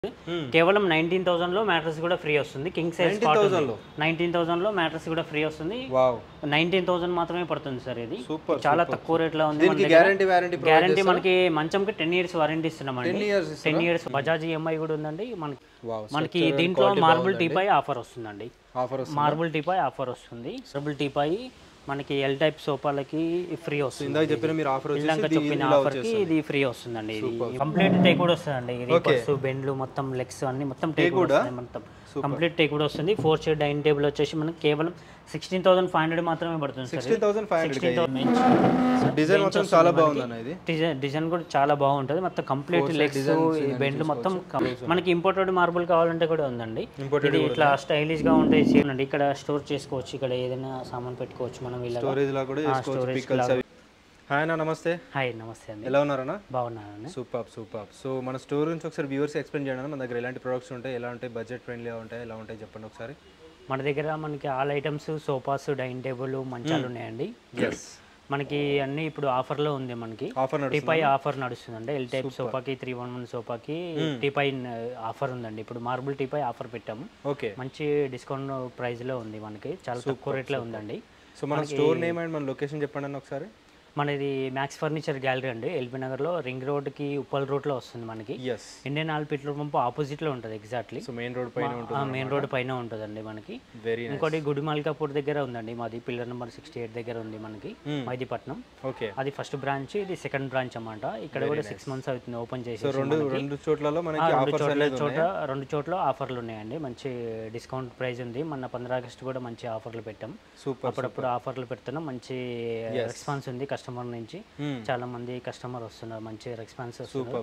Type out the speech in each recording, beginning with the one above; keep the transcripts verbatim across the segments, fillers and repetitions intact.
కేవలం nineteen thousand లో mattress కూడా ఫ్రీ వస్తుంది. కింగ్ సైజ్ నైన్టీన్ థౌసండ్ లో మ్యాట్రెస్ కూడా ఫ్రీ వస్తుంది. నైన్టీన్ థౌసండ్ మాత్రమే పడుతుంది సార్. ఇది చాలా తక్కువ రేట్ లో ఉంది. గ్యారంటీ మనకి మంచంకి టెన్ ఇయర్స్ వారంటీ ఇస్తున్నామండి. టెన్ ఇయర్స్ బజాజ్ ఈఎంఐ కూడా ఉందండి. మనకి మనకి దీంట్లో మార్బుల్ టీపై ఆఫర్ వస్తుందండి. మార్బుల్ టీపై ఆఫర్ వస్తుంది. మార్బుల్ టీపై మనకి ఎల్ టైప్ సోఫాలకి ఫ్రీ వస్తుంది. ఇందాక చెప్పిన మీరు ఆఫర్ ఇందాక చెప్పిన ఆఫర్ కి ఇది ఫ్రీ వస్తుందండి. ఇది కంప్లీట్ టేక్ కూడా వస్తుందండి. రిపర్స్ బెండ్లు మొత్తం లెగ్స్ అన్ని మొత్తం టేక్ కూడా మొత్తం కంప్లీట్ టేక్ కూడా వస్తుంది. ఫోర్ చైర్ డైనింగ్ టేబుల్ వచ్చేసి మనకి కేవలం సిక్స్టీన్ థౌసండ్ ఫైవ్ హండ్రెడ్ మాత్రమే పడుతుంది సార్. డిజైన్ మొత్తం చాలా బాగుంది. ఇది డిజైన్ కూడా చాలా బాగుంటుంది. మొత్తం కంప్లీట్ లెగ్స్ బెండ్లు మొత్తం మనకి ఇంపోర్టెడ్ మార్బుల్ కావాలంటే కూడా ఉందండి. ఇది ఇట్లా స్టైలిష్ గా ఉంటే చేయండి. ఇక్కడ స్టోర్ చేసుకోవచ్చు. ఇక్కడ ఏదైనా సామాన్ పెట్టుకోవచ్చు మనం. ఇలా స్టోరేజ్ లా కూడా చేసుకోవచ్చు. హాయ్ అన్న, నమస్తే. హాయ్ నమస్తే అండి. ఎలా ఉన్నారన్నా? బాగున్నాను. Super super. సో మన స్టోర్ గురించి ఒకసారి వ్యూవర్స్ ఎక్స్ప్లెయిన్ చేయండి. మన దగ్గర ఎలాంటి ప్రొడక్ట్స్ ఉంటాయి, ఎలా ఉంటాయి, బడ్జెట్ ఫ్రెండ్లీగా ఉంటాయి, ఎలా ఉంటాయి చెప్పండి ఒకసారి. మన దగ్గర మనకి all items sofas, dining table, మంచాలు ఉన్నాయండి. ఎస్ మనకి అన్ని ఇప్పుడు ఆఫర్ లో ఉంది. మనకి టీపై ఆఫర్ నడుస్తుందండి. ఎల్ టైప్ సోఫాకి త్రీ వన్ వన్ సోఫాకి టీపై ఆఫర్ ఉందండి. ఇప్పుడు మార్బుల్ టీపై ఆఫర్ పెట్టాము. ఓకే, మంచి డిస్కౌంట్ ప్రైస్ లో ఉంది. మనకి చాలా తక్కువ రేట్ లో ఉందండి. సో మన స్టోర్ నేమ్ అండ్ మన లొకేషన్ చెప్పండి అన్న ఒకసారి. మనది మ్యాక్స్ ఫర్నిచర్ గ్యాలరీ అండి. ఎల్బీ నగర్ లో రింగ్ రోడ్ కి ఉప్పల్ రోడ్ లో వస్తుంది. మనకి Indian Oil petrol pump opposite లో ఉంటుంది ఎగ్జాక్ట్లీ. మెయిన్ రోడ్ పైన మెయిన్ రోడ్ పైన ఉంటుందండి మనకి. ఇంకోటి గుడి మాలికాపూర్ దగ్గర ఉందండి మాది. పిల్లర్ నెంబర్ సిక్స్టీ ఎయిట్ దగ్గర ఉంది మనకి మైదీపట్నం. ఓకే, అది ఫస్ట్ బ్రాంచ్, ఇది సెకండ్ బ్రాంచ్ అన్నమాట. ఇక్కడ కూడా సిక్స్ మంత్స్ అవుతుంది ఓపెన్ చేసి. రెండు చోట్ల రెండు చోట్ల ఆఫర్లు ఉన్నాయండి. మంచి డిస్కౌంట్ ప్రైస్ ఉంది. మన పంద్రా ఆగస్ట్ కూడా మంచి ఆఫర్లు పెట్టాం. అప్పుడప్పుడు ఆఫర్లు పెడుతున్నాం. మంచి రెస్పాన్స్ ఉంది కస్టమర్ నుంచి. చాలా మంది కస్టమర్ వస్తున్నారు. మంచి రెస్పాన్స్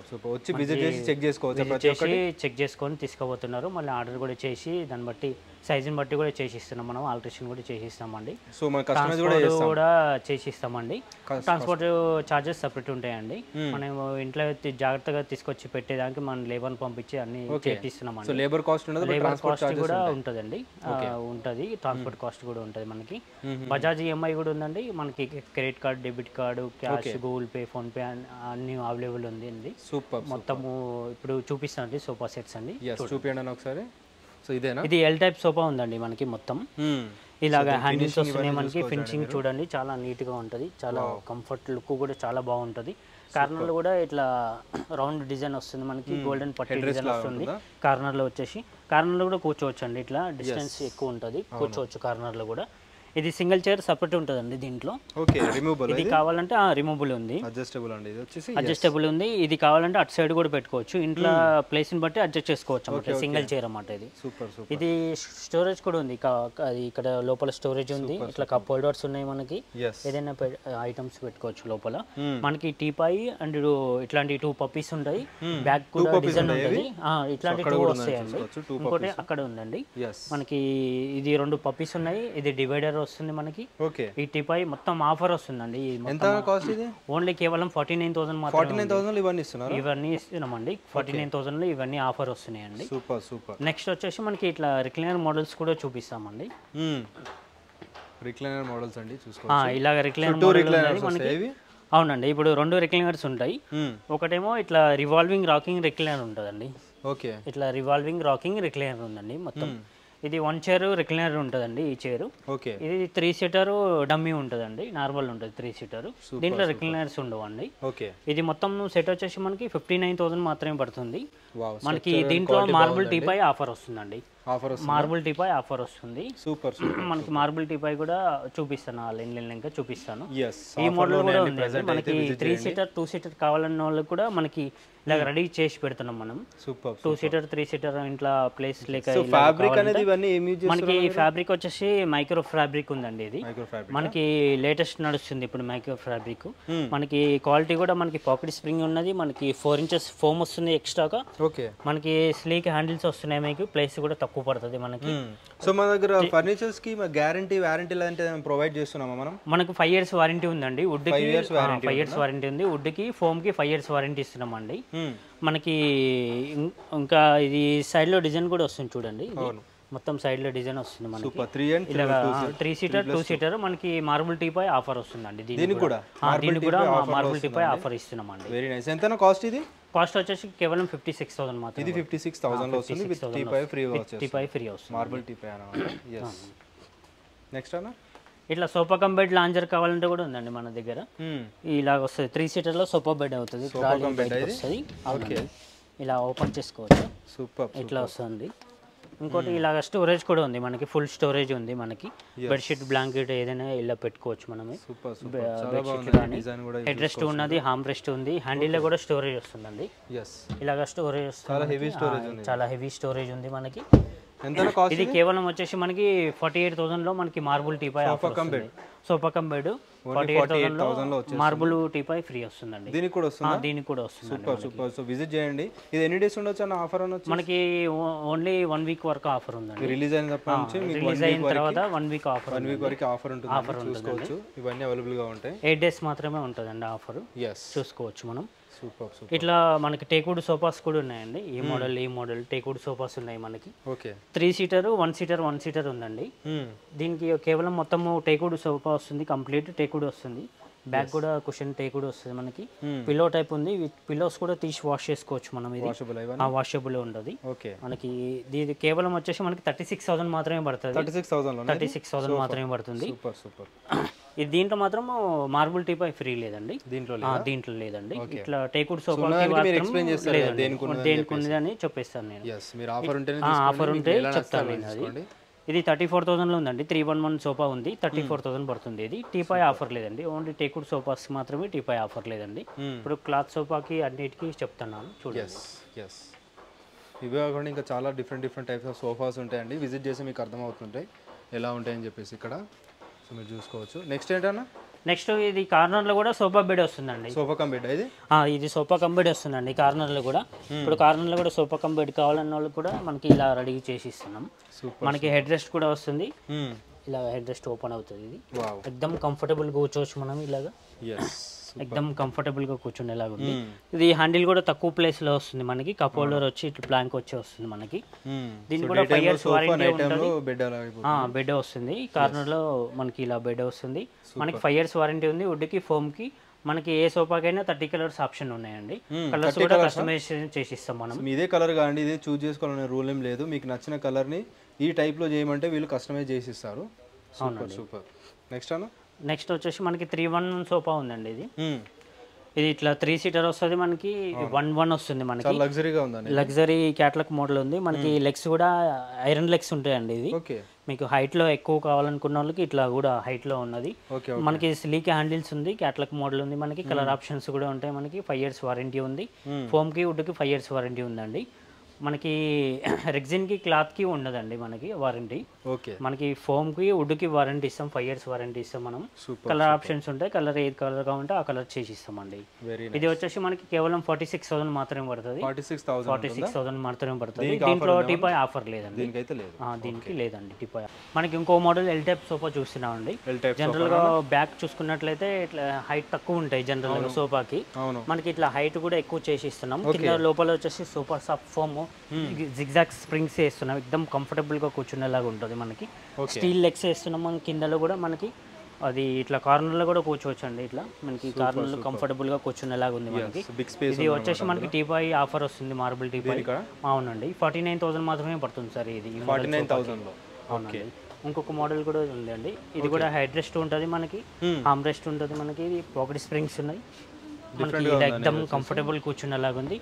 చెక్ చేసుకొని తీసుకుపోతున్నారు. మళ్ళీ ఆర్డర్ కూడా చేసి దాన్ని బట్టి సైజుని బట్టి కూడా చేసి ఇస్తున్నాం. మనం ఆల్ట్రేషన్ కూడా చేసి ఇస్తామండి. కూడా చేసి ఇస్తామండి. ట్రాన్స్పోర్ట్ చార్జెస్ సపరేట్ ఉంటాయండి. మనం ఇంట్లో జాగ్రత్తగా తీసుకొచ్చి పెట్టేదానికి మనం లేబర్ పంపించి అన్ని చేపిస్తున్నామండి. లేబర్ కాస్ట్ లేబర్ కాస్ట్ కూడా ఉంటుందండి. ఉంటుంది. ట్రాన్స్పోర్ట్ కాస్ట్ కూడా ఉంటుంది మనకి. బజాజ్ ఈఎంఐ కూడా ఉందండి మనకి. Credit card, debit card, cash, Google Pay, PhonePe అన్ని అవైలబుల్ ఉంది. సూపర్. మొత్తము ఇప్పుడు చూపిస్తానండి సోఫా సెట్స్ అండి. చూపించండి ఒకసారి. సో ఇదేనా? ఇది ఎల్ టైప్ సోఫా ఉందండి మనకి. మొత్తం ఇలాగా హ్యాండిల్స్ వస్తున్నాయి మనకి. ఫినిషింగ్ చూడండి చాలా నీట్ గా ఉంటది. చాలా కంఫర్ట్ లుక్ కూడా చాలా బాగుంటది. కార్నర్ లో కూడా ఇట్లా రౌండ్ డిజైన్ వస్తుంది మనకి. గోల్డెన్ పట్టి డిజైన్ వస్తుంది కార్నర్ లో వచ్చేసి. కార్నర్ లో కూడా కూర్చోవచ్చు అండి. ఇట్లా డిస్టెన్స్ ఎక్కువ ఉంటది, కూర్చోవచ్చు కార్నర్ లో కూడా. ఇది సింగిల్ చైర్ సపరేట్ ఉంటుందండి దీంట్లో. Okay, removable. ఇది కావాలంటే రిమూవబుల్ ఉంది. అడ్జస్టబుల్ అండి. ఇది వచ్చేసి అడ్జస్టబుల్ ఉంది. ఇది కావాలంటే అటు సైడ్ కూడా పెట్టుకోవచ్చు. ఇంట్లో ప్లేస్ ని బట్టి అడ్జస్ట్ చేసుకోవచ్చు అన్నమాట. సింగిల్ చైర్ అన్నమాట ఇది. Super super. ఇది స్టోరేజ్ కూడా ఉంది. అది ఇక్కడ లోపల స్టోరేజ్ ఉంది. ఇట్లా కప్ హోల్డర్స్ ఉన్నాయి మనకి. ఏదైనా ఐటమ్స్ పెట్టుకోవచ్చు లోపల. మనకి టీపై అండ్ ఇట్లాంటి టూ పప్పీస్ ఉంటాయి. బ్యాక్ కూడా డిజైన్ ఉంటుంది. ఇట్లాంటి టూ వస్తాయండి. ఇంకోటి అక్కడ ఉందండి మనకి. ఇది రెండు పప్పీస్ ఉన్నాయి. ఇది డివైడర్ వస్తుంది మనకి. ఓకే, ఈ టీపై మొత్తం ఆఫర్ వస్తుందండి. ఎంత కాస్ట్ ఇది? ఓన్లీ కేవలం ఫార్టీ నైన్ థౌసండ్ మాత్రమే. ఫార్టీ నైన్ థౌసండ్ ఇవన్నీ ఇస్తున్నారు. ఇవన్నీ ఇస్తున్నామండి. ఫార్టీ నైన్ థౌసండ్ లో ఇవన్నీ ఆఫర్ వస్తున్నాయండి. Super super. నెక్స్ట్ వచ్చేసి మనకి ఇట్లా రిక్లైనర్ మోడల్స్ కూడా చూపిస్తామండి. రిక్లైనర్ మోడల్స్ అండి చూసుకోవచ్చు. ఇలాగ రిక్లైనర్ మోడల్ మనకి. అవునండి, ఇప్పుడు రెండు రిక్లైనర్స్ ఉంటాయి. ఒకటేమో ఇట్లా రివాల్వింగ్ రాకింగ్ రిక్లైనర్ ఉంటుందండి. ఓకే, ఇట్లా రివాల్వింగ్ రాకింగ్ రిక్లైనర్ ఉందండి మొత్తం. ఇది వన్ చైర్ రిక్లైనర్ ఉంటుందండి ఈ చైర్. ఓకే, ఇది త్రీ సీటర్ డమ్మీ ఉంటుందండి. నార్మల్ ఉంటుంది త్రీ సీటర్. దీంట్లో రిక్లైనర్స్ ఉండవండి. ఓకే, ఇది మొత్తం సెట్ వచ్చేసి మనకి ఫిఫ్టీ నైన్ థౌసండ్ మాత్రమే పడుతుంది మనకి. దీంట్లో మార్బుల్ టీపై ఆఫర్ వస్తుందండి. మార్బుల్ టీపై ఆఫర్ వస్తుంది. Super super. మనకి మార్బుల్ టీపై కూడా చూపిస్తాను. లైన్ లైన్ ఇంకా చూపిస్తాను. ఈ మోడల్ కూడా ఉంది మనకి. త్రీ సీటర్ టూ సీటర్ కావాలన్న వాళ్ళకి కూడా మనకి ఇలా రెడీ చేసి పెడుతున్నాం మనం. Super. Two seater three seater ఇంట్లో ప్లేస్ లేక మనకి ఫ్యాబ్రిక్ వచ్చేసి మైక్రో ఫ్యాబ్రిక్ ఉందండి. ఇది మనకి లేటెస్ట్ నడుస్తుంది ఇప్పుడు మైక్రో ఫ్యాబ్రిక్. మనకి క్వాలిటీ కూడా మనకి పాకెట్ స్ప్రింగ్ ఉన్నది. మనకి ఫోర్ ఇంచెస్ ఫోమ్ వస్తుంది ఎక్స్ట్రాగా. ఓకే, మనకి స్లీక్ హ్యాండిల్స్ వస్తున్నాయి. మీకు ప్లేస్ కూడా తక్కువ పడుతుంది మనకి. సో మన దగ్గర ఫర్నిచర్స్ కి గ్యారంటీ వారంటీ లాంటి ప్రొవైడ్ చేస్తున్నామా మనం? మనకు ఫైవ్ ఇయర్స్ వారంటీ ఉందండి. వుడ్ కి ఫైవ్ ఇయర్స్ వారంటీ ఉంది. వుడ్ కి ఫోమ్ కి ఫైవ్ ఇయర్స్ వారంటీ ఇస్తున్నామండి. మనకి ఇంకా ఇది సైడ్ లో డిజైన్ కూడా వస్తుంది చూడండి. మొత్తం సైడ్ లో డిజైన్ వస్తుంది మనకి. త్రీ సీటర్ టూ సీటర్ మనకి మార్బుల్ టీపై ఆఫర్ వస్తుందండి. దీనికి కూడా దీనికి కూడా మార్బుల్ టీపై ఆఫర్ ఇస్తున్నామండి. Very nice. ఎంత కాస్ట్ ఇది? కాస్ట్ వచ్చేసి కేవలం ఫిఫ్టీ సిక్స్ థౌసండ్ మాత్రం. ఇది ఫిఫ్టీ సిక్స్ థౌసండ్ లో వస్తుంది విత్ టీపై ఫ్రీ వచ్చేస్తుంది. టీపై ఫ్రీ వస్తుంది, మార్బుల్ టీపై అన్నమాట. yes నెక్స్ట్ అన్న ఇట్లా సోఫా కమ్ బెడ్ లాంజర్ కావాలంటే కూడా ఉందండి మన దగ్గర. ఇలాగ వస్తుంది, త్రీ సీటర్ లో సోఫా బెడ్ అవుతుంది, వస్తుంది. ఓకే, ఇలా ఓపెన్ చేసుకోవచ్చు. సూపర్, ఇట్లా వస్తుంది. ఇంకోటి ఇలాగ స్టోరేజ్ కూడా ఉంది మనకి, ఫుల్ స్టోరేజ్ ఉంది మనకి. బెడ్షీట్ బ్లాంకెట్ ఏదైనా ఇలా పెట్టుకోవచ్చు మనమే. బెడ్షీట్ కానీ హెడ్ రెస్ట్ ఉన్నది, హామ్ రెస్ట్ ఉంది, హ్యాండిల్లో కూడా స్టోరేజ్ వస్తుందండి. ఇలాగ స్టోరేజ్ వస్తుంది, చాలా హెవీ స్టోరేజ్ ఉంది మనకి. ఇది కేవలం వచ్చేసి మనకి ఫార్టీ ఎయిట్ థౌసండ్ లో మనకి marble teapoy sofa cum bed forty eight thousand లో మార్బుల్ టీపై ఫ్రీ వస్తుందండి. దీనికి కూడా వస్తుంది, దీనికి కూడా వస్తుంది. Super super. సో విజిట్ చేయండి. ఇది ఎన్ని డేస్ ఉండొచ్చు అన్న ఆఫర్ అనొచ్చు? మనకి ఓన్లీ వన్ వీక్ వరకు ఆఫర్ ఉందండి. రిలీజ్ అయినప్పటి నుంచి రిలీజ్ అయిన తర్వాత one week offer, one week వరకు ఆఫర్ ఉంటుంది, ఆఫర్ చూసుకోవచ్చు. ఇవన్నీ అవైలబుల్ గా ఉంటాయి. ఎయిట్ డేస్ మాత్రమే ఉంటుందండి ఆఫర్, చూసుకోవచ్చు మనం. Super super. ఇట్లా మనకి టేక్వుడ్ సోఫాస్ కూడా ఉన్నాయండి. ఈ మోడల్ ఈ మోడల్ టేక్వుడ్ సోఫాస్ ఉన్నాయి మనకి. Okay, three seater one seater one seater ఉందండి. దీనికి కేవలం మొత్తం టేక్వుడ్ సోఫా వస్తుంది, కంప్లీట్ టేక్వుడ్ వస్తుంది. బ్యాక్ కూడా కుషన్ టేక్వుడ్ వస్తుంది మనకి. పిల్లో టైప్ ఉంది, పిల్లోస్ కూడా తీసి వాష్ చేసుకోవచ్చు మనం. ఇది వాషబుల్ ఉండదు మనకి. ఇది కేవలం వచ్చేసి మనకి థర్టీ సిక్స్ థౌసండ్ మాత్రమే పడుతుంది. Thirty six thousand thirty six thousand మాత్రమే పడుతుంది. Super super. ఇది దీంట్లో మాత్రం మార్బుల్ టీపై ఫ్రీ లేదండి, దీంట్లో దీంట్లో లేదండి. ఇట్లా టేక్వుడ్ సోఫా దేనికి ఉంది అని చెప్పేస్తాను నేను. ఆఫర్ ఉంటే చెప్తాను నేను. అది ఇది థర్టీ ఫోర్ థౌసండ్ లో ఉందండి. త్రీ వన్ వన్ సోఫా ఉంది, థర్టీ ఫోర్ థౌసండ్ పడుతుంది. ఇది టీపై ఆఫర్ లేదండి, ఓన్లీ టేక్వుడ్ సోఫాస్ మాత్రమే టీపై ఆఫర్ లేదండి. ఇప్పుడు క్లాత్ సోఫాకి అన్నిటికీ చెప్తున్నాను చూడండి. ఇవే కాకుండా ఇంకా చాలా different different types of sofas ఉంటాయండి. విజిట్ చేసి మీకు అర్థమవుతుంటాయి ఎలా ఉంటాయని చెప్పేసి ఇక్కడ. సో మీరు చూసుకోవచ్చు. నెక్స్ట్ ఏంటన్నా? నెక్స్ట్ ఇది కార్నర్ లో కూడా సోఫా బెడ్ వస్తుందండి. సోఫా కమ్ బెడ్ ఇది ఇది సోఫా కమ్ బెడ్ వస్తుందండి కార్నర్ లో కూడా. ఇప్పుడు కార్నర్ లో కూడా సోఫా కమ్ బెడ్ కావాలన్న వాళ్ళు కూడా మనకి ఇలా రెడీ చేసి ఇస్తున్నాం. మనకి హెడ్ రెస్ట్ కూడా వస్తుంది, ఇలా హెడ్ రెస్ట్ ఓపెన్ అవుతుంది. ఇది ఎక్దమ్ కంఫర్టబుల్ గా కూర్చోవచ్చు మనం ఇలాగా, ఎక్దమ్ కంఫర్టబుల్ గా కూర్చునేలాగా ఉంది. ఇది హ్యాండిల్ కూడా తక్కువ ప్లేస్ లో వస్తుంది మనకి. కప్ హోల్డర్ వచ్చి ఇట్లా ప్లాంక్ వచ్చి వస్తుంది మనకి. దీనికి కూడా ఫైవ్ ఇయర్స్ వారంటీ ఉంటుంది, బెడ్ వస్తుంది. కార్నర్ లో మనకి ఇలా బెడ్ వస్తుంది మనకి. ఫైవ్ ఇయర్స్ వారంటీ ఉంది. వుడ్ కి ఫోమ్ కి మనకి ఏ సోఫాకైనా థర్టీ కలర్స్ ఆప్షన్ ఉన్నాయండి. కలర్స్ కూడా కస్టమైజేషన్ చేసి ఇస్తాం మనం. ఇదే కలర్ కాండి, ఇదే చూస్ చేసుకోవాలనే రూల్ ఏం లేదు. మీకు నచ్చిన కలర్ ని ఈ టైప్ లో చేయమంటే వీళ్ళు కస్టమైజ్ చేసి ఇస్తారు. Super super. నెక్స్ట్ అన్న? నెక్స్ట్ వచ్చేసి మనకి త్రీ వన్ సోఫా ఉందండి. ఇది ఇది ఇట్లా త్రీ సీటర్ వస్తుంది మనకి, వన్ వన్ వస్తుంది మనకి. లగ్జరీగా ఉందండి, లగ్జరీ క్యాట్లాగ్ మోడల్ ఉంది మనకి. లెగ్స్ కూడా ఐరన్ లెగ్స్ ఉంటాయండి. ఇది మీకు హైట్ లో ఎక్కువ కావాలనుకున్న వాళ్ళకి ఇట్లా కూడా హైట్ లో ఉన్నది మనకి. స్లీక్ హ్యాండిల్స్ ఉంది, క్యాట్లాగ్ మోడల్ ఉంది మనకి. కలర్ ఆప్షన్స్ కూడా ఉంటాయి మనకి. ఫైవ్ ఇయర్స్ వారంటీ ఉంది. ఫోమ్ కి వుడ్ కి ఫైవ్ ఇయర్స్ వారంటీ ఉందండి మనకి. రెగ్జిన్ కి క్లాత్ కి ఉండదండి మనకి వారంటీ. మనకి ఫోమ్ కి వుడ్ కి వారంటీ ఇస్తాం, ఫైవ్ ఇయర్స్ వారంటీ ఇస్తాం మనం. కలర్ ఆప్షన్స్ ఉంటాయి, కలర్ ఏది కలర్ కావాలంటే ఆ కలర్ చేసి ఇస్తామండి. ఇది వచ్చేసి మనకి కేవలం ఫార్టీ సిక్స్ థౌసండ్ మాత్రమే పడుతుంది. ఫార్టీ సిక్స్ థౌసండ్ మాత్రమే పడుతుంది. దీంట్లో టీపై ఆఫర్ లేదండి, దీనికి లేదండి టీపై. మనకి ఇంకో మోడల్ ఎల్ టైప్ సోఫా చూస్తున్నామండి. జనరల్ గా బ్యాక్ చూసుకున్నట్లయితే ఇట్లా హైట్ తక్కువ ఉంటాయి జనరల్ గా సోఫాకి. మనకి ఇట్లా హైట్ కూడా ఎక్కువ చేసి ఇస్తున్నాం. కింద లోపల వచ్చేసి super soft foam zigzag springs వేస్తున్నాం, ఎక్దమ్ కంఫర్టబుల్ గా కూర్చునేలాగా ఉంటుంది మనకి. స్టీల్ లెగ్స్ వేస్తున్నాం మన కిందలో కూడా మనకి. అది ఇట్లా కార్నర్ లో కూడా కూర్చోవచ్చు అండి. ఇట్లా మనకి కార్నర్ లో కంఫర్టబుల్ గా కూర్చునేలాగా ఉంది మనకి. ఇది వచ్చేసి మనకి టీపై ఆఫర్ వస్తుంది, మార్బుల్ టీపై. అవునండి, ఫార్టీ నైన్ థౌసండ్ మాత్రమే పడుతుంది సార్ ఇది. అవునండి. ఇంకొక మోడల్ కూడా ఉంది అండి. ఇది కూడా హెడ్ రెస్ట్ ఉంటుంది మనకి, హామ్ రెస్ట్ ఉంటుంది మనకి. ఇది పాకెట్ స్ప్రింగ్స్ ఉన్నాయి మనకి. ఎక్దమ్ కంఫర్టబుల్ కూర్చునేలాగా ఉంది.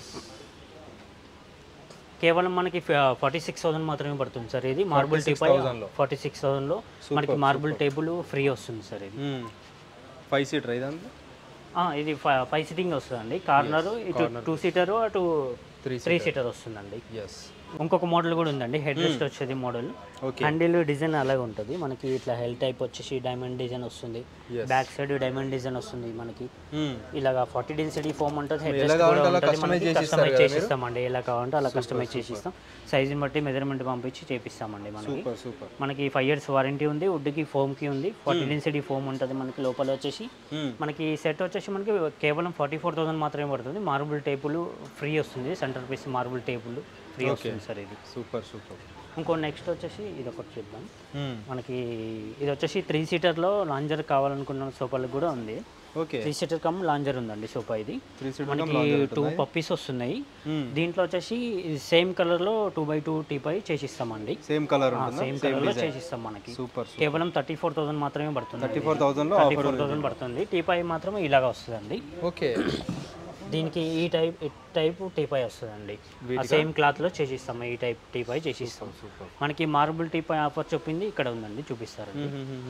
కేవలం మనకి ఫార్టీ సిక్స్ థౌసండ్ మాత్రమే పడుతుంది సార్ ఇది. Marble teapoy forty six thousand లో మనకి మార్బుల్ టేబుల్ ఫ్రీ వస్తుంది సార్. ఇది ఫైవ్ సీటర్ ఇది ఫైవ్ సీటింగ్ వస్తుందండి. కార్నర్ ఇటు టూ సీటర్ అటు త్రీ సీటర్ వస్తుందండి. ఇంకొక మోడల్ కూడా ఉందండి, హెడ్ రెస్ట్ వచ్చేది మోడల్. హ్యాండిల్ డిజైన్ అలాగే ఉంటుంది మనకి. ఇట్లా హెల్ టైప్ వచ్చేసి డైమండ్ డిజైన్ వస్తుంది, బ్యాక్ సైడ్ డైమండ్ డిజైన్ వస్తుంది మనకి. ఇలాగా ఫార్టీ డెన్సిటీ ఫోమ్ ఉంటుంది. హెడ్ రెస్ట్ కూడా ఉంటుంది మనకి. కస్టమైజ్ చేసి ఇస్తామండి, ఎలా కావాలంటే అలా కస్టమైజ్ చేసి ఇస్తాం. సైజుని బట్టి మెజర్మెంట్ పంపించి చేపిస్తామండి మనకి. మనకి ఫైవ్ ఇయర్స్ వారంటీ ఉంది. వుడ్ కి ఫోమ్ కి ఉంది. ఫార్టీ డెన్సిటీ ఫోమ్ ఉంటుంది మనకి. లోపల వచ్చేసి మనకి సెట్ వచ్చేసి మనకి కేవలం ఫార్టీ ఫోర్ థౌసండ్ మాత్రమే పడుతుంది. మార్బుల్ టేబుల్ ఫ్రీ వస్తుంది, centre piece marble table free వస్తుంది సార్ ఇది. Super super. ఇంకో నెక్స్ట్ వచ్చేసి ఇది ఒకటి చూద్దాం మనకి. ఇది వచ్చేసి త్రీ సీటర్లో లాంజర్ కావాలనుకున్న సోఫాలకు కూడా ఉంది. Okay three seater cum lounger ఉందండి సోఫా ఇది మనకి టూ పప్పీస్ వస్తున్నాయి దీంట్లో వచ్చేసి సేమ్ కలర్ లో టూ బై టూ టీపై చేసిస్తామండి సేమ్ కలర్ సేమ్ కలర్ లో చేసిస్తాం మనకి సూపర్ కేవలం థర్టీ ఫోర్ థౌసండ్ మాత్రమే పడుతుంది థర్టీ ఫోర్ థౌసండ్ లో థర్టీ ఫోర్ థౌసండ్ పడుతుంది టీపై మాత్రం ఇలాగా వస్తుందండి ఓకే దీనికి ఈ టైప్ టైప్ టీపై వస్తుందండి సేమ్ క్లాత్ లో చేసిస్తాం ఈ టైప్ టీపై చేసిస్తాం మనకి మార్బుల్ టీపై ఆఫర్ చెప్పింది ఇక్కడ ఉందండి చూపిస్తారండి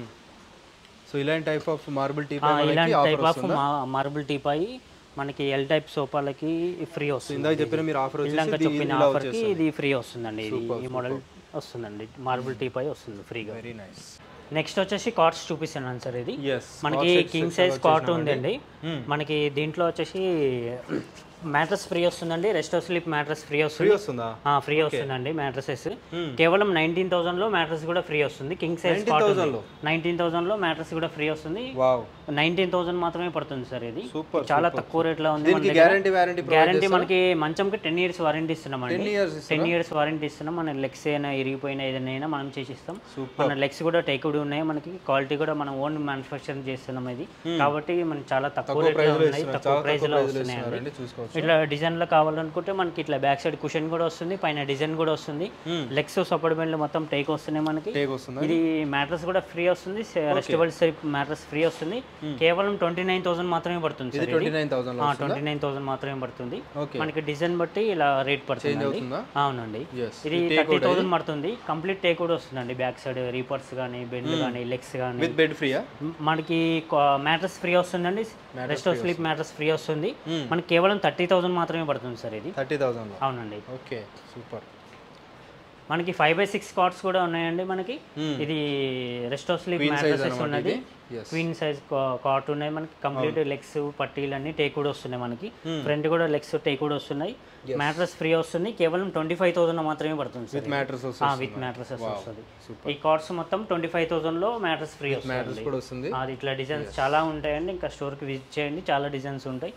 సో ఇలాంటి టైప్ ఆఫ్ మార్బుల్ టీపై ఇలాంటి టైప్ ఆఫ్ మార్బుల్ టీపై మనకి ఎల్ టైప్ సోఫాలకి ఫ్రీ వస్తుంది ఇందాక చెప్పిన మీరు ఆఫర్ ఇందాక చెప్పిన ఆఫర్ కి ఇది ఫ్రీ వస్తుందండి ఇది ఈ మోడల్ వస్తుందండి మార్బుల్ టీపై వస్తుంది ఫ్రీగా వెరీ నైస్ నెక్స్ట్ వచ్చేసి కార్డ్స్ చూపిస్తున్నాను సార్ ఇది మనకి కింగ్ సైజ్ కార్ట్ ఉందండి మనకి దీంట్లో వచ్చేసి మ్యాట్రస్ ఫ్రీ వస్తుందండి రెస్ట్ స్లీప్ మ్యాట్రస్ ఫ్రీ వస్తుంది ఫ్రీ వస్తుందండి మ్యాట్రసెస్ కేవలం నైన్టీన్ థౌసండ్ లో మ్యాట్రస్ కూడా ఫ్రీ వస్తుంది కింగ్ సైజ్ నైన్టీన్ థౌసండ్ లో మ్యాట్రస్ కూడా ఫ్రీ వస్తుంది నైన్టీన్ థౌసండ్ మాత్రమే పడుతుంది సార్ ఇది చాలా తక్కువ రేట్ లో ఉంది గ్యారంటీ మనకి మంచంకి టెన్ ఇయర్స్ వారంటీ ఇస్తున్నామండి టెన్ ఇయర్స్ వారంటీ ఇస్తున్నాం మన లెగ్స్ అయినా ఇరిగిపోయినా ఏదైనా మనం చేసిస్తాం మన లెగ్స్ కూడా టేక్వుడ్ ఉన్నాయి మనకి క్వాలిటీ కూడా మనం ఓన్ మ్యానుఫ్యాక్చరింగ్ చేస్తున్నాం ఇది కాబట్టి మనకి చాలా తక్కువ రేట్ లో ఉన్నాయి తక్కువ ప్రైస్ లో వస్తున్నాయండి ఇట్లా డిజైన్ లో కావాలనుకుంటే మనకి ఇట్లా బ్యాక్ సైడ్ కుషన్ కూడా వస్తుంది పైన డిజైన్ కూడా వస్తుంది లెగ్స్ సపోర్ట్ బెండ్లు మొత్తం టేక్ వస్తున్నాయి మనకి ఇది మ్యాట్రస్ కూడా ఫ్రీ వస్తుంది రెస్టబుల్ స్లీప్ మ్యాట్రస్ ఫ్రీ వస్తుంది కేవలం ట్వంటీ నైన్ థౌసండ్ మాత్రమే పడుతుంది ట్వంటీ నైన్ థౌసండ్ మాత్రమే పడుతుంది మనకి డిజైన్ బట్టి ఇలా రేట్ పడుతుంది అవునండి ఇది థర్టీ థౌసండ్ పడుతుంది కంప్లీట్ టేక్ కూడా వస్తుందండి బ్యాక్ సైడ్ రీపర్స్ కానీ బెండ్ కానీ లెగ్స్ కానీ బెడ్ ఫ్రీ మనకి మ్యాట్రస్ ఫ్రీ వస్తుందండి రెస్ట్ స్లీప్ మ్యాట్రస్ ఫ్రీ వస్తుంది మనకి కేవలం థర్టీ థౌసండ్ మాత్రమే పడుతుంది సార్ ఇది థర్టీ థౌసండ్ అవునండి ఓకే సూపర్ మనకి ఫైవ్ బై సిక్స్ కార్డ్స్ కూడా ఉన్నాయండి మనకి ఇది రెస్ట్ స్లీప్ మ్యాట్రసెస్ ఉన్నది క్వీన్ సైజ్ కాట్ ఉన్నాయి మనకి కంప్లీట్ లెగ్స్ పట్టీలు అన్ని టేక్ కూడా వస్తున్నాయి మనకి ఫ్రంట్ కూడా లెగ్స్ టేక్ కూడా వస్తున్నాయి మ్యాట్రస్ ఫ్రీ వస్తుంది కేవలం ట్వంటీ ఫైవ్ థౌసండ్ మాత్రమే పడుతుంది విత్ మ్యాట్రస్ విత్ మ్యాట్రసెస్ వస్తుంది ఈ కార్డ్స్ మొత్తం ట్వంటీ ఫైవ్ థౌసండ్ లో మ్యాట్రస్ ఫ్రీ వస్తుంది అది ఇట్లా డిజైన్స్ చాలా ఉంటాయండి ఇంకా స్టోర్ కి విజిట్ చేయండి చాలా డిజైన్స్ ఉంటాయి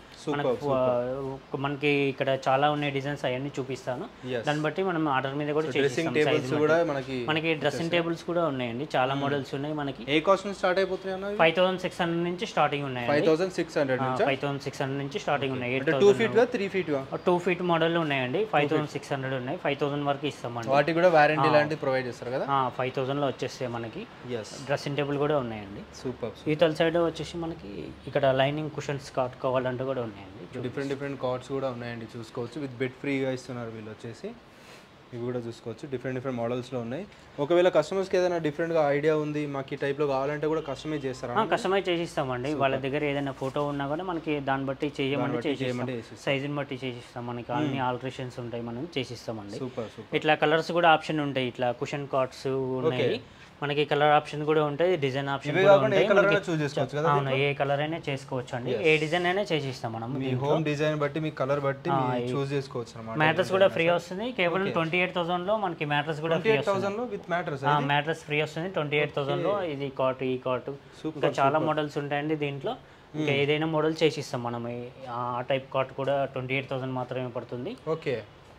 మనకి ఇక్కడ చాలా ఉన్నాయి డిజైన్స్ అవన్నీ చూపిస్తాను దాన్ని బట్టి మనం ఆర్డర్ మీద కూడా చేస్తాం మనకి డ్రెస్సింగ్ టేబుల్స్ కూడా ఉన్నాయండి చాలా మోడల్స్ ఉన్నాయి మనకి ఏ కాస్ట్ నుంచి స్టార్ట్ అయిపోతున్నాయి ఫైవ్ థౌసండ్ సిక్స్ హండ్రెడ్ నుంచి స్టార్టింగ్ ఉన్నాయి five thousand six hundred five thousand six hundred నుంచి స్టార్టింగ్ ఉన్నాయి two feet three feet two feet model ఉన్నాయండి ఫైవ్ థౌసండ్ సిక్స్ హండ్రెడ్ ఉన్నాయి ఫైవ్ థౌసండ్ వరకు ఇస్తామండి వాటి కూడా వారంటీ లాంటివి ప్రొవైడ్ చేస్తారు కదా ఫైవ్ థౌసండ్ లో వచ్చేస్తాయి మనకి డ్రెస్సింగ్ టేబుల్ కూడా ఉన్నాయండి సూపర్ ఈతల సైడ్ వచ్చేసి మనకి ఇక్కడ లైనింగ్ కుషన్స్ కాట్ కావాలంటే కూడా ఉన్నాయండి డిఫరెంట్ డిఫరెంట్ కార్డ్స్ కూడా ఉన్నాయండి చూసుకోవచ్చు విత్ బెడ్ ఫ్రీగా ఇస్తున్నారు వీళ్ళు వచ్చేసి ఇవి కూడా చూసుకోవచ్చు డిఫరెంట్ డిఫరెంట్ మోడల్స్లో ఉన్నాయి ఒకవేళ కస్టమర్స్కి ఏదైనా డిఫరెంట్గా ఐడియా ఉంది మాకు ఈ టైప్లో కావాలంటే కూడా కస్టమైజ్ చేస్తారా కస్టమైజ్ చేసిస్తామండి వాళ్ళ దగ్గర ఏదైనా ఫోటో ఉన్నా కూడా మనకి దాన్ని బట్టి చేయమంటే చేసేయమంటే సైజుని బట్టి చేసిస్తాం మనకి అన్ని ఆల్టరేషన్స్ ఉంటాయి మనం చేసిస్తామండి ఇట్లా కలర్స్ కూడా ఆప్షన్ ఉంటాయి ఇట్లా కుషన్ కార్డ్స్ ఉన్నాయి మనకి కలర్ ఆప్షన్ కూడా ఉంటాయి డిజైన్ ఆప్షన్ కూడా ఉంటాయి అవును ఏ కలర్ అయినా చేసుకోవచ్చు అండి ఏ డిజైన్ అయినా చేసిస్తాం మనం మీ హోమ్ డిజైన్ బట్టి మీ కలర్ బట్టి చూస్ చేసుకోవచ్చు అన్నమాట మ్యాట్రస్ కూడా ఫ్రీ వస్తుంది కేవలం ట్వంటీ ఎయిట్ థౌసండ్ లో మనకి మ్యాట్రస్ కూడా ఫ్రీ వస్తుంది విత్ మ్యాట్రస్ మ్యాట్రస్ ఫ్రీ వస్తుంది ట్వంటీ ఎయిట్ థౌసండ్ లో ఇది కాట్ ఈ కాట్ ఇంకా చాలా మోడల్స్ ఉంటాయండి దీంట్లో ఇంకా ఏదైనా మోడల్ చేసిస్తాం మనం ఆ టైప్ కాట్ కూడా ట్వంటీ ఎయిట్ థౌసండ్ మాత్రమే పడుతుంది ఓకే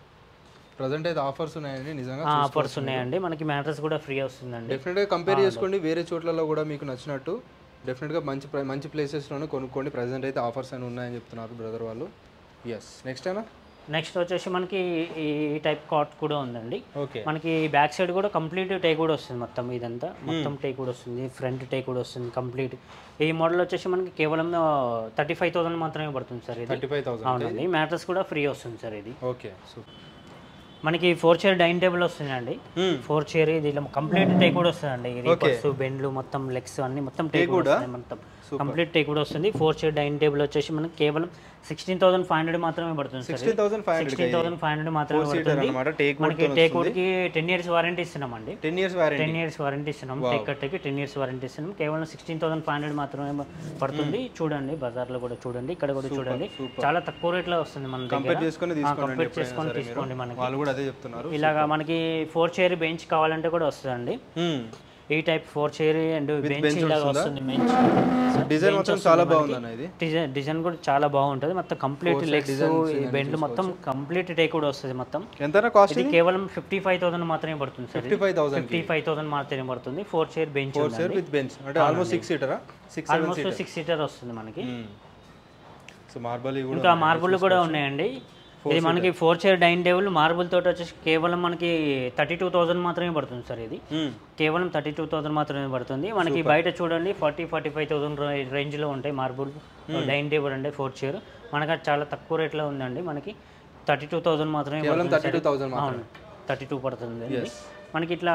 ప్రజెంట్ అయితే ఆఫర్స్ ఉన్నాయండి నిజంగా ఆఫర్స్ ఉన్నాయండి మనకి మ్యాట్రస్ కూడా ఫ్రీ వస్తుందండి డెఫినెట్గా కంపేర్ చేసుకోండి వేరే చోట్లలో కూడా మీకు నచ్చినట్టు డెఫినెట్గా మంచి మంచి ప్లేసెస్లోనే కొనుక్కోండి ప్రజెంట్ అయితే ఆఫర్స్ అని ఉన్నాయని చెప్తున్నారు బ్రదర్ వాళ్ళు ఎస్ నెక్స్ట్ అయినా నెక్స్ట్ వచ్చేసి మనకి ఈ టైప్ కాట్ కూడా ఉందండి ఓకే మనకి బ్యాక్ సైడ్ కూడా కంప్లీట్ టేక్ కూడా వస్తుంది మొత్తం ఇదంతా మొత్తం టేక్ కూడా వస్తుంది ఫ్రంట్ టేక్ కూడా వస్తుంది కంప్లీట్ ఈ మోడల్ వచ్చేసి మనకి కేవలం థర్టీ ఫైవ్ థౌసండ్ మాత్రమే పడుతుంది సార్ ఇది థర్టీ ఫైవ్ థౌసండ్ అవునండి మ్యాట్రస్ కూడా ఫ్రీ వస్తుంది సార్ ఇది ఓకే సూపర్ మనకి ఫోర్ చైర్ డైనింగ్ టేబుల్ వస్తుందండి ఫోర్ చైర్ ఇది కంప్లీట్ టేక్ కూడా వస్తుందండి రీపర్స్ బెండ్లు మొత్తం లెగ్స్ అన్ని మొత్తం టేక్ కూడా మొత్తం కంప్లీట్ టేక్ కూడా వస్తుంది ఫోర్ చైర్ డైనింగ్ టేబుల్ వచ్చేసి మనకి కేవలం సిక్స్టీన్ థౌసండ్ ఫైవ్ హండ్రెడ్ మాత్రమే పడుతుంది సిక్స్టీన్ థౌసండ్ ఫైవ్ హండ్రెడ్ మాత్రమే పడుతుంది మనకి టేక్ కి టెన్ ఇయర్స్ వారంటీ ఇస్తున్నాం అండి ten years warranty ten years warranty ఇస్తున్నాం టేక్ కట్టకి టెన్ ఇయర్స్ వారంటీ ఇస్తున్నాం కేవలం సిక్స్టీన్ థౌసండ్ ఫైవ్ హండ్రెడ్ మాత్రమే పడుతుంది చూడండి బజార్ లో కూడా చూడండి ఇక్కడ కూడా చూడండి చాలా తక్కువ రేట్ లో వస్తుంది మన కంపేర్ చేసుకొని కంపేర్ చేసుకొని తీసుకోండి మనకి వాళ్ళు కూడా అదే చెప్తున్నారు ఇలాగా మనకి ఫోర్ చైర్ బెంచ్ కావాలంటే కూడా వస్తుందండి ఈ type four chair and bench ఇలాగా వస్తుంది. బెంచ్ డిజైన్ మొత్తం చాలా బాగుంది అన్న. ఇది డిజైన్ డిజైన్ కూడా చాలా బాగుంటుంది. మొత్తం కంప్లీట్ లెగ్స్ బెండ్ మొత్తం కంప్లీట్ టేక్ కూడా వస్తుంది మొత్తం. ఎంత కాస్ట్? ఇది కేవలం ఫిఫ్టీ ఫైవ్ థౌసండ్ మాత్రమే పడుతుంది sir. Fifty five thousand fifty five thousand మాత్రమే పడుతుంది. Four chair bench four chair with bench అంటే ఆల్మోస్ట్ సిక్స్ సీటరా? సిక్స్ ఆల్మోస్ట్ సిక్స్ సీటర్ వస్తుంది మనకి. సో మార్బల్ ఇంకా మార్బుల్ కూడా ఉన్నాయండి. ఇది మనకి four chair dining table marble తోటి వచ్చేసి కేవలం మనకి థర్టీ టూ థౌసండ్ మాత్రమే పడుతుంది సార్. ఇది కేవలం థర్టీ టూ థౌసండ్ మాత్రమే పడుతుంది మనకి. బయట చూడండి ఫార్టీ ఫార్టీ ఫైవ్ థౌసండ్ రేంజ్లో ఉంటాయి మార్బుల్ డైనింగ్ టేబుల్ అంటే ఫోర్ చైర్. మనకి అది చాలా తక్కువ రేట్లో ఉందండి. మనకి థర్టీ టూ థౌసండ్ మాత్రమే థర్టీ టూ పడుతుంది మనకి. ఇట్లా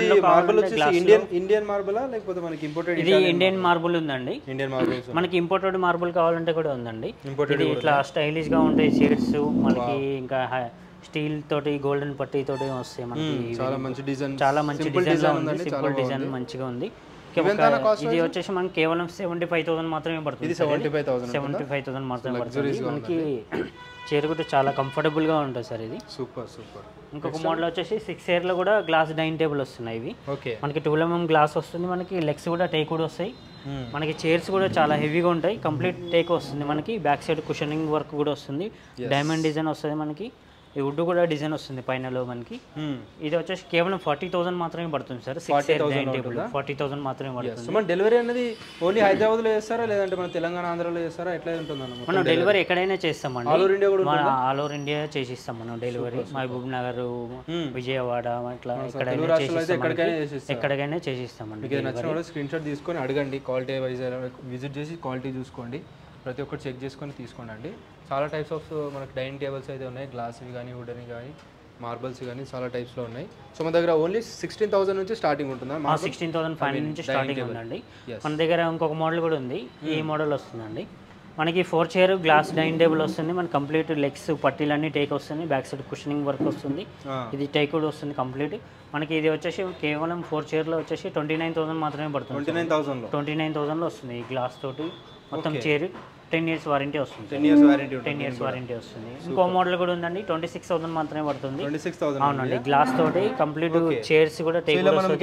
ఇండియన్ మార్బుల్ లేకపోతే మనకి ఇంపోర్టెడ్? ఇది ఇండియన్ మార్బుల్ ఉందండి. ఇండియన్ మార్బుల్ మనకి ఇంపోర్టెడ్ మార్బుల్ కావాలంటే కూడా ఉందండి. ఇది ఇట్లా స్టైలిష్ గా ఉంటాయి షేడ్స్ మనకి. ఇంకా స్టీల్ తోటి గోల్డెన్ పట్టీ తోటి వస్తాయి మనకి. చాలా మంచి డిజైన్, చాలా మంచి డిజైన్ ఉంది. సింపుల్ డిజైన్ మంచిగా ఉంది. ఇది వచ్చేసి మనకి కేవలం సెవెంటీ ఫైవ్ థౌసండ్ మాత్రమే పడుతుంది. Seventy five thousand seventy five thousand మాత్రమే పడుతుంది మనకి. చైర్ కూడా చాలా కంఫర్టబుల్ గా ఉంటుంది సార్ ఇది. Super super. ఇంకొక మోడల్ వచ్చేసి సిక్స్ ఇయర్ లో కూడా గ్లాస్ డైనింగ్ టేబుల్ వస్తున్నాయి. ఇవి మనకి ట్వెల్వ్ ఎంఎం గ్లాస్ వస్తుంది మనకి. లెగ్స్ కూడా టేక్ కూడా వస్తాయి మనకి. చైర్స్ కూడా చాలా హెవీగా ఉంటాయి. కంప్లీట్ టేక్ వస్తుంది మనకి. బ్యాక్ సైడ్ కుషనింగ్ వర్క్ కూడా వస్తుంది. డైమండ్ డిజైన్ వస్తుంది మనకి. ఈ వుడ్ కూడా డిజైన్ వస్తుంది పైనలో మనకి. ఇది వచ్చేసి కేవలం ఫార్టీ థౌసండ్ మాత్రమే పడుతుంది sir. Six year dining table forty thousand మాత్రమే పడుతుంది. మన డెలివరీ అనేది ఓన్లీ హైదరాబాద్ లో చేస్తారా లేదంటే మన తెలంగాణ ఆంధ్రలో చేస్తారా? ఎట్లా ఉంటుంది? మనం డెలివరీ ఎక్కడైనా చేస్తామండి. ఆల్ ఓవర్ ఇండియా కూడా మన ఆల్ ఓవర్ ఇండియా చేసిస్తాం మనం డెలివరీ. మహబూబ్ నగర్, విజయవాడ అట్లా ఎక్కడైనా ఎక్కడికైనా చేసిస్తామండి. మీకు నచ్చిన వాళ్ళు స్క్రీన్ షాట్ తీసుకొని అడగండి. క్వాలిటీ వైజ్ విజిట్ చేసి క్వాలిటీ చూసుకోండి. ప్రతి ఒక్కటి చెక్ చేసుకొని తీసుకోండి అండి. చాలా టైప్స్ ఆఫ్ మనకి డైనింగ్ టేబుల్స్ అయితే ఉన్నాయి. గ్లాస్వి కానీ వుడెన్ కానీ మార్బల్స్ కానీ చాలా టైప్స్లో ఉన్నాయి. సో మన దగ్గర ఓన్లీ సిక్స్టీన్ థౌసండ్ నుంచి స్టార్టింగ్ ఉంటుందా? సిక్స్టీన్ థౌసండ్ ఫైవ్ నుంచి స్టార్టింగ్ ఉందండి. మన దగ్గర ఇంకొక మోడల్ కూడా ఉంది. ఈ మోడల్ వస్తుందండి మనకి. Four chair glass dining table వస్తుంది మనకి. కంప్లీట్ లెగ్స్ పట్టీలన్నీ టేక్ వస్తుంది. బ్యాక్ సైడ్ కుషనింగ్ వర్క్ వస్తుంది. ఇది టేక్ కూడా వస్తుంది కంప్లీట్ మనకి. ఇది వచ్చేసి కేవలం ఫోర్ చైర్లో వచ్చేసి ట్వంటీ నైన్ థౌసండ్ మాత్రమే పడుతుంది. Twenty nine thousand twenty nine థౌసండ్లో వస్తుంది ఈ గ్లాస్ తోటి మొత్తం చైర్. టెన్ ఇయర్స్ వారంటీ వస్తుంది. Ten years warranty ten years warranty వస్తుంది. ఇంకో మోడల్ కూడా ఉందండి. ట్వంటీ సిక్స్ థౌసండ్ మాత్రమే పడుతుంది. ట్వంటీ సిక్స్ థౌసండ్ అవునండి. గ్లాస్ తోటి కంప్లీట్ చైర్స్ కూడా టేక్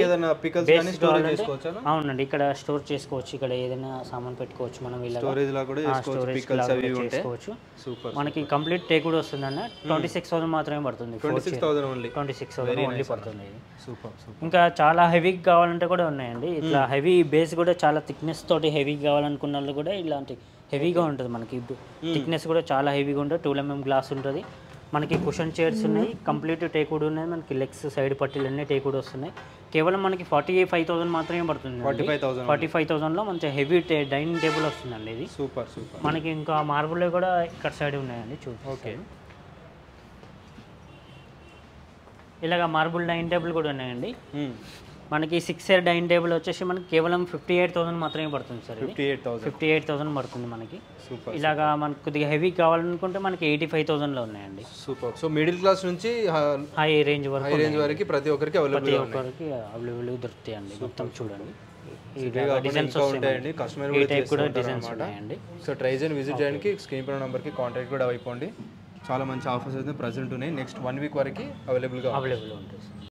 అవునండి. ఇక్కడ స్టోర్ చేసుకోవచ్చు. ఇక్కడ ఏదైనా సామాన్ పెట్టుకోవచ్చు మనం. స్టోరేజ్ చేసుకోవచ్చు. మనకి కంప్లీట్ టేక్ కూడా వస్తుంది అన్న. ట్వంటీ సిక్స్ థౌసండ్ మాత్రమే పడుతుంది. ట్వంటీ సిక్స్ థౌసండ్ ఓన్లీ పడుతుంది. ఇంకా చాలా హెవీ కావాలంటే కూడా ఉన్నాయండి. ఇట్లా హెవీ బేస్ కూడా చాలా థిక్నెస్ తోటి హెవీ కావాలనుకున్న వాళ్ళు కూడా ఇలాంటి హెవీగా ఉంటుంది మనకి. థిక్నెస్ కూడా చాలా హెవీగా ఉంటుంది. టూ ఎంఎం గ్లాస్ ఉంటుంది మనకి. కుషన్ చైర్స్ ఉన్నాయి. కంప్లీట్ టేక్వుడ్ ఉన్నాయి మనకి. లెగ్స్ సైడ్ పట్టీలు అన్నీ టేక్వుడ్ వస్తున్నాయి. కేవలం మనకి ఫార్టీ ఫైవ్ థౌసండ్ మాత్రమే పడుతుంది. Forty five thousand forty five థౌసండ్లో మంచి హెవీ డైనింగ్ టేబుల్ వస్తుందండి ఇది. Super super. మనకి ఇంకా మార్బుల్ కూడా ఇక్కడ సైడ్ ఉన్నాయండి చూ. ఓకే. ఇలాగ మార్బుల్ డైనింగ్ టేబుల్ కూడా ఉన్నాయండి మనకి. సిక్స్ ఇయర్ డైనింగ్ టేబుల్ వచ్చేసి మనకి కేవలం ఫిఫ్టీ ఎయిట్ థౌసండ్ మాత్రమే పడుతుంది sir. Fifty eight thousand fifty eight thousand పడుతుంది మనకి. సూపర్. ఇలాగా మనకు కొద్దిగా హెవీ కావాలనుకుంటే మనకి ఎయిటీ ఫైవ్ థౌసండ్లో ఉన్నాయండి. సూపర్. సో మిడిల్ క్లాస్ నుంచి హై రేంజ్ వరకు హై రేంజ్ వరకు ప్రతి ఒక్కరికి అవైలబుల్ ప్రతి ఒక్కరికి అవైలబుల్ దొరుకుతాయండి. మొత్తం చూడండి డిజైన్స్ ఉంటాయండి. కస్టమర్ కూడా డిజైన్స్ ఉన్నాయండి. సో ట్రై చేయండి, విజిట్ చేయడానికి స్క్రీన్ పై నెంబర్కి కాంటాక్ట్ కూడా అయిపోండి. చాలా మంచి ఆఫర్స్ అయితే ప్రజెంట్ ఉన్నాయి. నెక్స్ట్ వన్ వీక్ వరకు అవైలబుల్గా అవైలబుల్ ఉంటుంది.